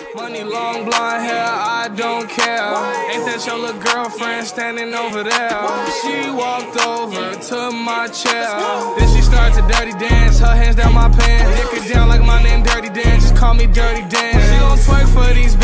Money, long blonde hair, I don't care. Ain't that your little girlfriend standing over there? She walked over to my chair. Then she started to dirty dance, her hands down my pants. Dick it down like my name Dirty Dan, just call me Dirty Dan. She gon' twerk for these